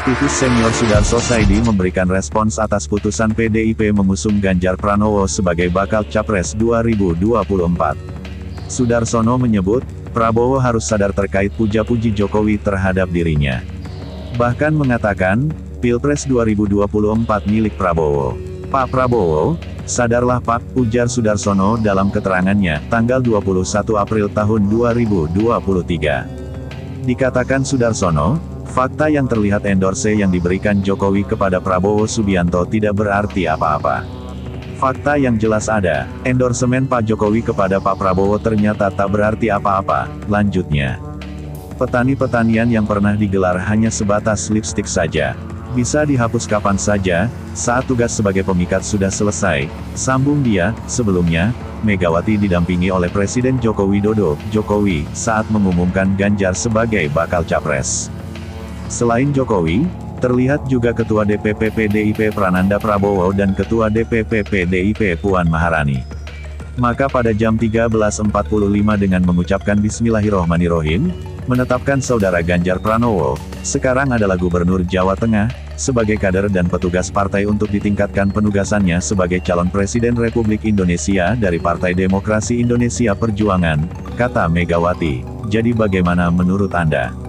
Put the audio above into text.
Aktivis senior Sudarso Saidi memberikan respons atas putusan PDIP mengusung Ganjar Pranowo sebagai bakal Capres 2024. Sudarsono menyebut, Prabowo harus sadar terkait puja-puji Jokowi terhadap dirinya. Bahkan mengatakan, Pilpres 2024 milik Prabowo. Pak Prabowo, sadarlah Pak, ujar Sudarsono dalam keterangannya, tanggal 21 April tahun 2023. Dikatakan Sudarsono, fakta yang terlihat endorse yang diberikan Jokowi kepada Prabowo Subianto tidak berarti apa-apa. Fakta yang jelas ada, endorsemen Pak Jokowi kepada Pak Prabowo ternyata tak berarti apa-apa, lanjutnya. Petani-petanian yang pernah digelar hanya sebatas lipstik saja. Bisa dihapus kapan saja, saat tugas sebagai pemikat sudah selesai, sambung dia. Sebelumnya, Megawati didampingi oleh Presiden Joko Widodo, Jokowi, saat mengumumkan Ganjar sebagai bakal Capres. Selain Jokowi, terlihat juga Ketua DPP PDIP Prananda Prabowo dan Ketua DPP PDIP Puan Maharani. Maka pada jam 13.45 dengan mengucapkan Bismillahirrohmanirrohim, menetapkan saudara Ganjar Pranowo, sekarang adalah Gubernur Jawa Tengah, sebagai kader dan petugas partai untuk ditingkatkan penugasannya sebagai calon Presiden Republik Indonesia dari Partai Demokrasi Indonesia Perjuangan, kata Megawati. Jadi bagaimana menurut Anda?